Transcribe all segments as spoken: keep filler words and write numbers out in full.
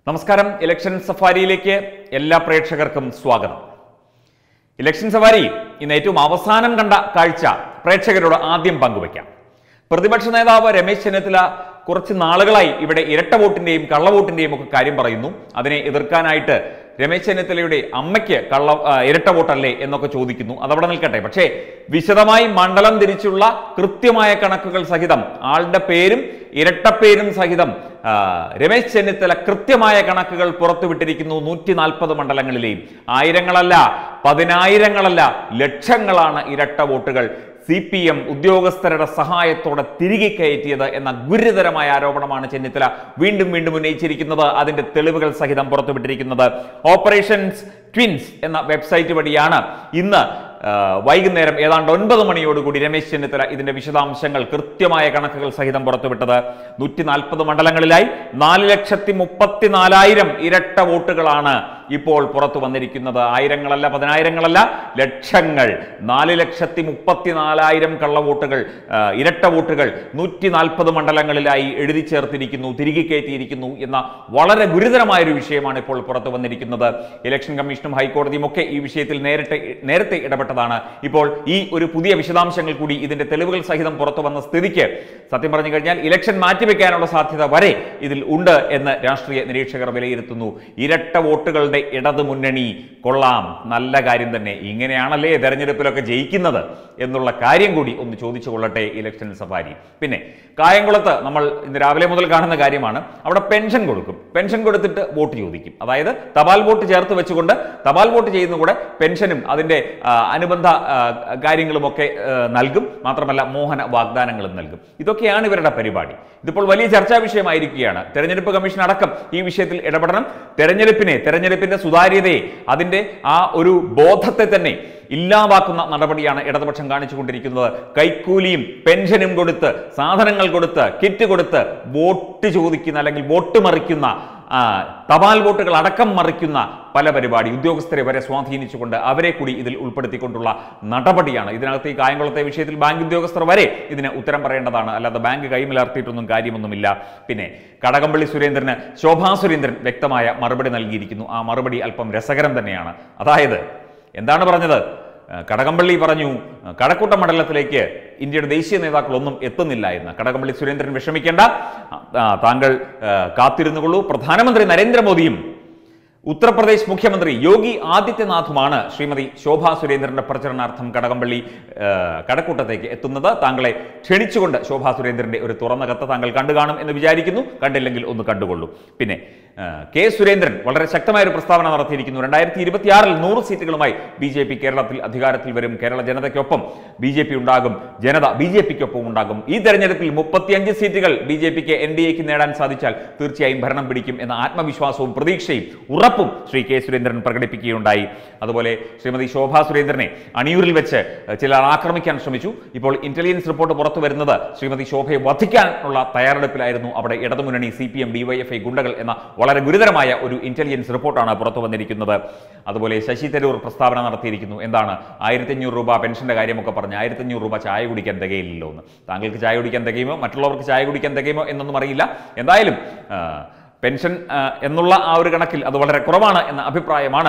നമസ്കാരം. ഇലക്ഷൻ സഫാരിയിലേക്ക് എല്ലാ പ്രേക്ഷകർക്കും സ്വാഗതം. ഇലക്ഷൻ സഫാരി ഇന്ന് ഏറ്റവും അവസാനം കണ്ട കാഴ്ച പ്രേക്ഷകരോട് ആദ്യം പങ്കുവയ്ക്കാം. പ്രതിപക്ഷ നേതാവ് രമേശ് ചെന്നിത്തല കുറച്ച് നാളുകളായി ഇവിടെ ഇരട്ട വോട്ടിന്റെയും കള്ളവോട്ടിന്റെയും ഒക്കെ കാര്യം പറയുന്നു. അതിനെ എതിർക്കാനായിട്ട് രമേശ് ചെന്നിത്തലയുടെ അമ്മയ്ക്ക് കള്ള ഇരട്ട വോട്ടല്ലേ എന്നൊക്കെ ചോദിക്കുന്നു. അതവിടെ നിൽക്കട്ടെ. പക്ഷേ വിശദമായി മണ്ഡലം തിരിച്ചുള്ള കൃത്യമായ കണക്കുകൾ സഹിതം ആളുടെ പേരും ഇരട്ടപ്പേരും സഹിതം രമേശ് ചെന്നിത്തല കൃത്യമായ കണക്കുകൾ പുറത്തുവിട്ടിരിക്കുന്നു. നൂറ്റി നാൽപ്പത് മണ്ഡലങ്ങളിലെയും ആയിരങ്ങളല്ല, പതിനായിരങ്ങളല്ല, ലക്ഷങ്ങളാണ് ഇരട്ട വോട്ടുകൾ സി പി എം ഉദ്യോഗസ്ഥരുടെ സഹായത്തോടെ തിരികെ കയറ്റിയത് എന്ന ഗുരുതരമായ ആരോപണമാണ് ചെന്നിത്തല വീണ്ടും വീണ്ടും ഉന്നയിച്ചിരിക്കുന്നത്. അതിന്റെ തെളിവുകൾ സഹിതം പുറത്തുവിട്ടിരിക്കുന്നത് ഓപ്പറേഷൻസ് ട്വിൻസ് എന്ന വെബ്സൈറ്റ് വഴിയാണ്. ഇന്ന് വൈകുന്നേരം ഏതാണ്ട് ഒൻപത് മണിയോടുകൂടി രമേശ് ചെന്നിത്തല ഇതിന്റെ വിശദാംശങ്ങൾ കൃത്യമായ കണക്കുകൾ സഹിതം പുറത്തുവിട്ടത്. നൂറ്റി നാൽപ്പത് മണ്ഡലങ്ങളിലായി നാല് ലക്ഷത്തി മുപ്പത്തിനാലായിരം ഇരട്ട വോട്ടുകളാണ് ഇപ്പോൾ പുറത്തു വന്നിരിക്കുന്നത്. ആയിരങ്ങളല്ല, പതിനായിരങ്ങളല്ല, ലക്ഷങ്ങൾ. നാല് ലക്ഷത്തി മുപ്പത്തിനാലായിരം കള്ളവോട്ടുകൾ, ഇരട്ട വോട്ടുകൾ നൂറ്റി നാൽപ്പത് മണ്ഡലങ്ങളിലായി എഴുതി ചേർത്തിരിക്കുന്നു, തിരികെ കയറ്റിയിരിക്കുന്നു എന്ന വളരെ ഗുരുതരമായ ഒരു വിഷയമാണ് ഇപ്പോൾ പുറത്തു വന്നിരിക്കുന്നത്. ഇലക്ഷൻ കമ്മീഷനും ഹൈക്കോടതിയും ഒക്കെ ഈ വിഷയത്തിൽ നേരിട്ട് നേരത്തെ ഇടപെട്ടതാണ്. ഇപ്പോൾ ഈ ഒരു പുതിയ വിശദാംശങ്ങൾ കൂടി ഇതിന്റെ തെളിവുകൾ സഹിതം പുറത്തു വന്ന സ്ഥിതിക്ക് സത്യം പറഞ്ഞു കഴിഞ്ഞാൽ ഇലക്ഷൻ മാറ്റിവെക്കാനുള്ള സാധ്യത വരെ ഇതിൽ ഉണ്ട് എന്ന് രാഷ്ട്രീയ നിരീക്ഷകർ വിലയിരുത്തുന്നു. ഇരട്ട വോട്ടുകളുടെ ഇടതു മുന്നണി കൊള്ളാം, നല്ല കാര്യം തന്നെ. ഇങ്ങനെയാണല്ലേ തെരഞ്ഞെടുപ്പിലൊക്കെ ജയിക്കുന്നത് എന്നുള്ള കാര്യം കൂടി ഒന്ന് ചോദിച്ചു കൊള്ളട്ടെ ഇലക്ഷൻ സഫാരി. പിന്നെ കായംകുളത്ത് നമ്മൾ ഇന്ന് രാവിലെ മുതൽ കാണുന്ന കാര്യമാണ്. അവിടെ പെൻഷൻ കൊടുക്കും, പെൻഷൻ കൊടുത്തിട്ട് വോട്ട് ചോദിക്കും. അതായത് തപാൽ വോട്ട് ചേർത്ത് വെച്ചുകൊണ്ട് തപാൽ വോട്ട് ചെയ്യുന്ന കൂടെ പെൻഷനും അതിന്റെ അനുബന്ധ കാര്യങ്ങളുമൊക്കെ നൽകും. മാത്രമല്ല മോഹന വാഗ്ദാനങ്ങളും നൽകും. ഇതൊക്കെയാണ് ഇവരുടെ പരിപാടി. ഇതിപ്പോൾ വലിയ ചർച്ചാ വിഷയമായിരിക്കുകയാണ്. തെരഞ്ഞെടുപ്പ് കമ്മീഷൻ അടക്കം ഈ വിഷയത്തിൽ ഇടപെടണം. തെരഞ്ഞെടുപ്പിനെ തെരഞ്ഞെടുപ്പിന്റെ സുതാര്യതയെ, അതിന്റെ ആ ഒരു ബോധത്തെ തന്നെ ഇല്ലാതാക്കുന്ന നടപടിയാണ് ഇടതുപക്ഷം കാണിച്ചുകൊണ്ടിരിക്കുന്നത്. കൈക്കൂലിയും പെൻഷനും കൊടുത്ത്, സാധനങ്ങൾ കൊടുത്ത്, കിറ്റ് കൊടുത്ത് വോട്ട് ചോദിക്കുന്ന അല്ലെങ്കിൽ വോട്ട് മറിക്കുന്ന, തപാൽ വോട്ടുകൾ അടക്കം മറിക്കുന്ന പല പരിപാടി, ഉദ്യോഗസ്ഥരെ വരെ സ്വാധീനിച്ചുകൊണ്ട് അവരെ കൂടി ഇതിൽ ഉൾപ്പെടുത്തിക്കൊണ്ടുള്ള നടപടിയാണ്. ഇതിനകത്ത് ഈ കായംകുളത്തെ വിഷയത്തിൽ ബാങ്ക് ഉദ്യോഗസ്ഥർ വരെ ഇതിന് ഉത്തരം പറയേണ്ടതാണ്. അല്ലാതെ ബാങ്ക് കൈമലർത്തിയിട്ടൊന്നും കാര്യമൊന്നുമില്ല. പിന്നെ കടകംപള്ളി സുരേന്ദ്രന് ശോഭാ സുരേന്ദ്രൻ വ്യക്തമായ മറുപടി നൽകിയിരിക്കുന്നു. ആ മറുപടി അല്പം രസകരം തന്നെയാണ്. അതായത് എന്താണ് പറഞ്ഞത്? കടകംപള്ളി പറഞ്ഞു കഴക്കൂട്ട മണ്ഡലത്തിലേക്ക് ഇന്ത്യയുടെ ദേശീയ നേതാക്കളൊന്നും എത്തുന്നില്ല എന്ന്. കടകംപള്ളി സുരേന്ദ്രൻ വിഷമിക്കേണ്ട, താങ്കൾ കാത്തിരുന്നുകൊള്ളൂ. പ്രധാനമന്ത്രി നരേന്ദ്രമോദിയും ഉത്തർപ്രദേശ് മുഖ്യമന്ത്രി യോഗി ആദിത്യനാഥുമാണ് ശ്രീമതി ശോഭാ സുരേന്ദ്രന്റെ പ്രചരണാർത്ഥം കടകംപള്ളി കഴക്കൂട്ടത്തേക്ക് എത്തുന്നത്. താങ്കളെ ക്ഷണിച്ചുകൊണ്ട് ശോഭാ സുരേന്ദ്രന്റെ ഒരു തുറന്ന കത്ത് താങ്കൾ കണ്ടു കാണും എന്ന് വിചാരിക്കുന്നു. കണ്ടില്ലെങ്കിൽ ഒന്ന് കണ്ടുകൊള്ളൂ. പിന്നെ കെ സുരേന്ദ്രൻ വളരെ ശക്തമായ ഒരു പ്രസ്താവന നടത്തിയിരിക്കുന്നു. രണ്ടായിരത്തി ഇരുപത്തിയാറിൽ നൂറ് സീറ്റുകളുമായി ബി ജെ പി കേരളത്തിൽ അധികാരത്തിൽ വരും. കേരള ജനതയ്ക്കൊപ്പം ബി ജെ പി ഉണ്ടാകും, ജനത ബി ജെ പിക്കൊപ്പം ഉണ്ടാകും. ഈ തെരഞ്ഞെടുപ്പിൽ മുപ്പത്തിയഞ്ച് സീറ്റുകൾ ബി ജെ പിക്ക് എൻ ഡി എക്ക് നേടാൻ സാധിച്ചാൽ തീർച്ചയായും ഭരണം പിടിക്കും എന്ന ആത്മവിശ്വാസവും പ്രതീക്ഷയും ഉറപ്പും ശ്രീ കെ സുരേന്ദ്രൻ പ്രകടിപ്പിക്കുകയുണ്ടായി. അതുപോലെ ശ്രീമതി ശോഭാ സുരേന്ദ്രനെ അണിയൂരിൽ വെച്ച് ചിലർ ആക്രമിക്കാൻ ശ്രമിച്ചു. ഇപ്പോൾ ഇന്റലിജൻസ് റിപ്പോർട്ട് പുറത്തു വരുന്നത് ശ്രീമതി ശോഭയെ വധിക്കാനുള്ള തയ്യാറെടുപ്പിലായിരുന്നു അവിടെ ഇടതുമുന്നണി, സി പി എം, ഡിവൈഎഫ്ഐ ഗുണ്ടകൾ എന്ന വളരെ ഗുരുതരമായ ഒരു ഇന്റലിജൻസ് റിപ്പോർട്ടാണ് പുറത്തു വന്നിരിക്കുന്നത്. അതുപോലെ ശശി തരൂർ പ്രസ്താവന നടത്തിയിരിക്കുന്നു. എന്താണ്? ആയിരത്തി അഞ്ഞൂറ് രൂപ പെൻഷന്റെ കാര്യമൊക്കെ പറഞ്ഞ് ആയിരത്തി അഞ്ഞൂറ് രൂപ ചായ കുടിക്കാൻ തികയില്ലല്ലോ എന്ന്. താങ്കൾക്ക് ചായ കുടിക്കാൻ തികയുമോ, മറ്റുള്ളവർക്ക് ചായ കുടിക്കാൻ തികയുമോ എന്നൊന്നും അറിയില്ല. എന്തായാലും പെൻഷൻ എന്നുള്ള ആ ഒരു കണക്കിൽ അത് വളരെ കുറവാണ് എന്ന അഭിപ്രായമാണ്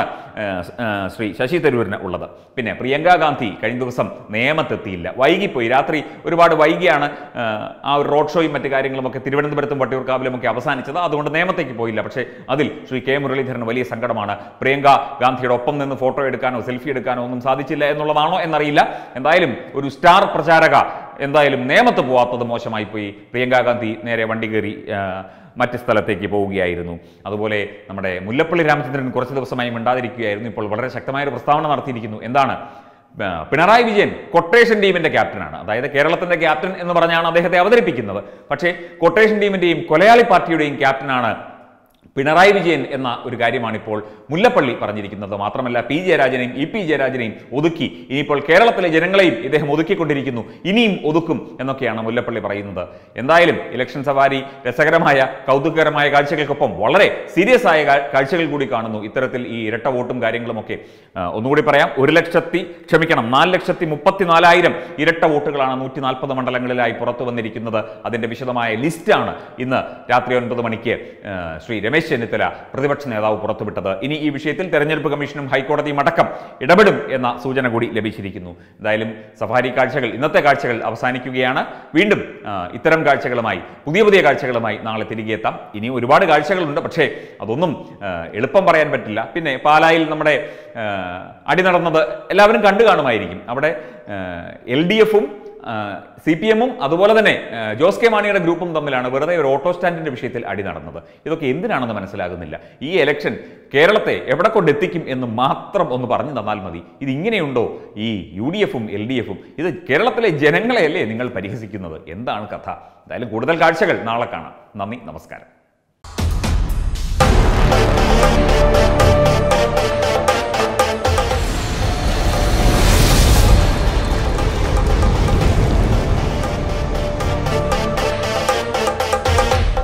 ശ്രീ ശശി തരൂരിന് ഉള്ളത്. പിന്നെ പ്രിയങ്ക ഗാന്ധി കഴിഞ്ഞ ദിവസം നേമത്തെത്തിയില്ല, വൈകിപ്പോയി. രാത്രി ഒരുപാട് വൈകിയാണ് ആ ഒരു റോഡ് ഷോയും മറ്റു കാര്യങ്ങളുമൊക്കെ തിരുവനന്തപുരത്തും വട്ടിയൂർക്കാവിലുമൊക്കെ അവസാനിച്ചത്. അതുകൊണ്ട് നേമത്തേക്ക് പോയില്ല. പക്ഷേ അതിൽ ശ്രീ കെ മുരളീധരന് വലിയ സങ്കടമാണ്. പ്രിയങ്ക ഗാന്ധിയുടെ ഒപ്പം നിന്ന് ഫോട്ടോ എടുക്കാനോ സെൽഫി എടുക്കാനോ ഒന്നും സാധിച്ചില്ല എന്നുള്ളതാണോ എന്നറിയില്ല. എന്തായാലും ഒരു സ്റ്റാർ പ്രചാരക എന്തായാലും നേമത്ത് പോവാത്തത് മോശമായി പോയി. പ്രിയങ്ക ഗാന്ധി നേരെ വണ്ടി കയറി മറ്റ് സ്ഥലത്തേക്ക് പോവുകയായിരുന്നു. അതുപോലെ നമ്മുടെ മുല്ലപ്പള്ളി രാമചന്ദ്രൻ കുറച്ച് ദിവസമായി മിണ്ടാതിരിക്കുകയായിരുന്നു. ഇപ്പോൾ വളരെ ശക്തമായ ഒരു പ്രസ്താവന നടത്തിയിരിക്കുന്നു. എന്താണ്? പിണറായി വിജയൻ കൊട്ടേഷൻ ടീമിന്റെ ക്യാപ്റ്റനാണ്. അതായത് കേരളത്തിന്റെ ക്യാപ്റ്റൻ എന്ന് പറഞ്ഞാണ് അദ്ദേഹത്തെ അവതരിപ്പിക്കുന്നത്. പക്ഷേ കൊട്ടേഷൻ ടീമിന്റെയും കൊലയാളി പാർട്ടിയുടെയും ക്യാപ്റ്റനാണ് പിണറായി വിജയൻ എന്ന ഒരു കാര്യമാണ് ഇപ്പോൾ മുല്ലപ്പള്ളി പറഞ്ഞിരിക്കുന്നത്. മാത്രമല്ല പി ജയരാജനെയും ഇ പി ജയരാജനെയും ഒതുക്കി ഇനിയിപ്പോൾ കേരളത്തിലെ ജനങ്ങളെയും ഇദ്ദേഹം ഒതുക്കിക്കൊണ്ടിരിക്കുന്നു, ഇനിയും ഒതുക്കും എന്നൊക്കെയാണ് മുല്ലപ്പള്ളി പറയുന്നത്. എന്തായാലും ഇലക്ഷൻ സവാരി രസകരമായ കൗതുകകരമായ കാഴ്ചകൾക്കൊപ്പം വളരെ സീരിയസ് ആയ കാഴ്ചകൾ കൂടി കാണുന്നു. ഇത്തരത്തിൽ ഈ ഇരട്ട വോട്ടും കാര്യങ്ങളുമൊക്കെ ഒന്നുകൂടി പറയാം. ഒരു ലക്ഷത്തി ക്ഷമിക്കണം നാല് ലക്ഷത്തി മുപ്പത്തിനാലായിരം ഇരട്ട വോട്ടുകളാണ് നൂറ്റി നാൽപ്പത് മണ്ഡലങ്ങളിലായി പുറത്തു വന്നിരിക്കുന്നത്. അതിന്റെ വിശദമായ ലിസ്റ്റാണ് ഇന്ന് രാത്രി ഒൻപത് മണിക്ക് ശ്രീ രമേശ് രമേശ് ചെന്നിത്തല പ്രതിപക്ഷ നേതാവ് പുറത്തുവിട്ടത്. ഇനി ഈ വിഷയത്തിൽ തെരഞ്ഞെടുപ്പ് കമ്മീഷനും ഹൈക്കോടതിയും അടക്കം ഇടപെടും എന്ന സൂചന കൂടി ലഭിച്ചിരിക്കുന്നു. എന്തായാലും സഫാരി കാഴ്ചകൾ, ഇന്നത്തെ കാഴ്ചകൾ അവസാനിക്കുകയാണ്. വീണ്ടും ഇത്തരം കാഴ്ചകളുമായി, പുതിയ പുതിയ കാഴ്ചകളുമായി നാളെ തിരികെ എത്താം. ഇനി ഒരുപാട് കാഴ്ചകളുണ്ട്, പക്ഷേ അതൊന്നും എളുപ്പം പറയാൻ പറ്റില്ല. പിന്നെ പാലായിൽ നമ്മുടെ അടി നടന്നത് എല്ലാവരും കണ്ടു കാണുമായിരിക്കും. അവിടെ എൽ ഡി എഫും സി പി എമ്മും അതുപോലെ തന്നെ ജോസ് കെ മാണിയുടെ ഗ്രൂപ്പും തമ്മിലാണ് വെറുതെ ഒരു ഓട്ടോ സ്റ്റാൻഡിന്റെ വിഷയത്തിൽ അടി നടന്നത്. ഇതൊക്കെ എന്തിനാണെന്ന് മനസ്സിലാകുന്നില്ല. ഈ എലക്ഷൻ കേരളത്തെ എവിടെ കൊണ്ടെത്തിക്കും എന്ന് മാത്രം ഒന്ന് പറഞ്ഞു തന്നാൽ മതി. ഇതിങ്ങനെയുണ്ടോ ഈ യു ഡി എഫും എൽ ഡി എഫും? ഇത് കേരളത്തിലെ ജനങ്ങളെയല്ലേ നിങ്ങൾ പരിഹസിക്കുന്നത്? എന്താണ് കഥ? എന്തായാലും കൂടുതൽ കാഴ്ചകൾ നാളെ കാണാം. നന്ദി, നമസ്കാരം.